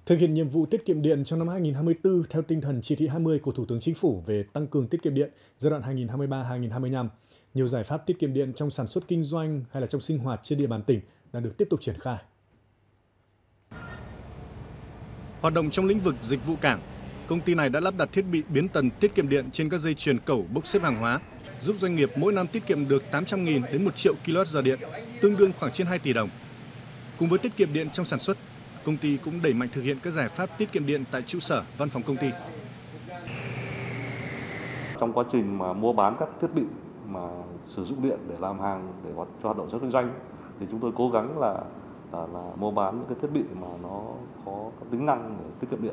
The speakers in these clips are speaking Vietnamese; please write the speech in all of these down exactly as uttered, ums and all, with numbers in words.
Thực hiện nhiệm vụ tiết kiệm điện trong năm hai nghìn không trăm hai mươi tư theo tinh thần chỉ thị hai mươi của Thủ tướng Chính phủ về tăng cường tiết kiệm điện giai đoạn hai nghìn không trăm hai mươi ba đến hai nghìn không trăm hai mươi lăm, nhiều giải pháp tiết kiệm điện trong sản xuất kinh doanh hay là trong sinh hoạt trên địa bàn tỉnh đang được tiếp tục triển khai. Hoạt động trong lĩnh vực dịch vụ cảng, công ty này đã lắp đặt thiết bị biến tần tiết kiệm điện trên các dây chuyền cẩu bốc xếp hàng hóa, giúp doanh nghiệp mỗi năm tiết kiệm được tám trăm nghìn đến một triệu ki lô oát giờ điện, tương đương khoảng trên hai tỷ đồng. Cùng với tiết kiệm điện trong sản xuất, công ty cũng đẩy mạnh thực hiện các giải pháp tiết kiệm điện tại trụ sở, văn phòng công ty. Trong quá trình mà mua bán các thiết bị mà sử dụng điện để làm hàng để cho hoạt động sản xuất kinh doanh thì chúng tôi cố gắng là là, là mua bán những cái thiết bị mà nó có tính năng để tiết kiệm điện.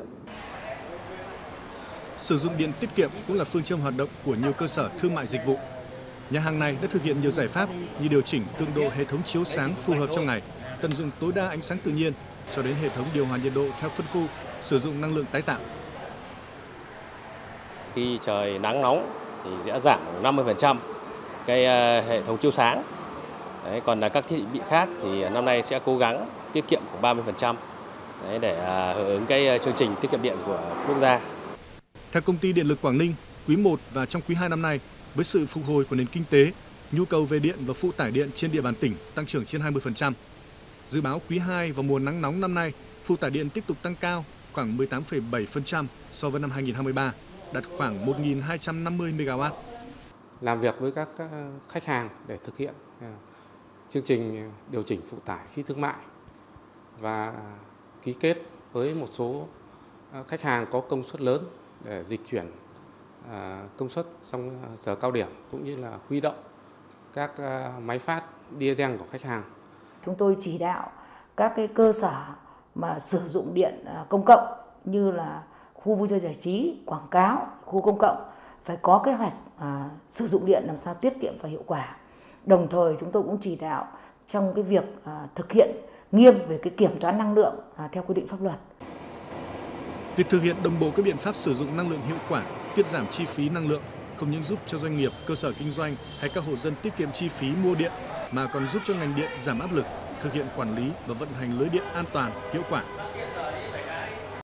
Sử dụng điện tiết kiệm cũng là phương châm hoạt động của nhiều cơ sở thương mại dịch vụ. Nhà hàng này đã thực hiện nhiều giải pháp như điều chỉnh cường độ hệ thống chiếu sáng phù hợp trong ngày, tận dụng tối đa ánh sáng tự nhiên, cho đến hệ thống điều hòa nhiệt độ theo phân khu, sử dụng năng lượng tái tạo. Khi trời nắng nóng thì sẽ giảm năm mươi phần trăm cái hệ thống chiếu sáng. Đấy, còn là các thiết bị khác thì năm nay sẽ cố gắng tiết kiệm khoảng ba mươi phần trăm để hưởng ứng cái chương trình tiết kiệm điện của quốc gia. Theo công ty Điện lực Quảng Ninh, quý một và trong quý hai năm nay, với sự phục hồi của nền kinh tế, nhu cầu về điện và phụ tải điện trên địa bàn tỉnh tăng trưởng trên hai mươi phần trăm. Dự báo quý hai và mùa nắng nóng năm nay, phụ tải điện tiếp tục tăng cao khoảng mười tám phẩy bảy phần trăm so với năm hai nghìn không trăm hai mươi ba, đạt khoảng một nghìn hai trăm năm mươi mê ga oát. Làm việc với các khách hàng để thực hiện chương trình điều chỉnh phụ tải phi thương mại và ký kết với một số khách hàng có công suất lớn để dịch chuyển công suất trong giờ cao điểm cũng như là huy động các máy phát diesel của khách hàng. Chúng tôi chỉ đạo các cái cơ sở mà sử dụng điện công cộng như là khu vui chơi giải trí, quảng cáo, khu công cộng phải có kế hoạch à, sử dụng điện làm sao tiết kiệm và hiệu quả. Đồng thời chúng tôi cũng chỉ đạo trong cái việc à, thực hiện nghiêm về cái kiểm toán năng lượng à, theo quy định pháp luật. Việc thực hiện đồng bộ các biện pháp sử dụng năng lượng hiệu quả, tiết giảm chi phí năng lượng không những giúp cho doanh nghiệp, cơ sở kinh doanh hay các hộ dân tiết kiệm chi phí mua điện mà còn giúp cho ngành điện giảm áp lực, thực hiện quản lý và vận hành lưới điện an toàn, hiệu quả.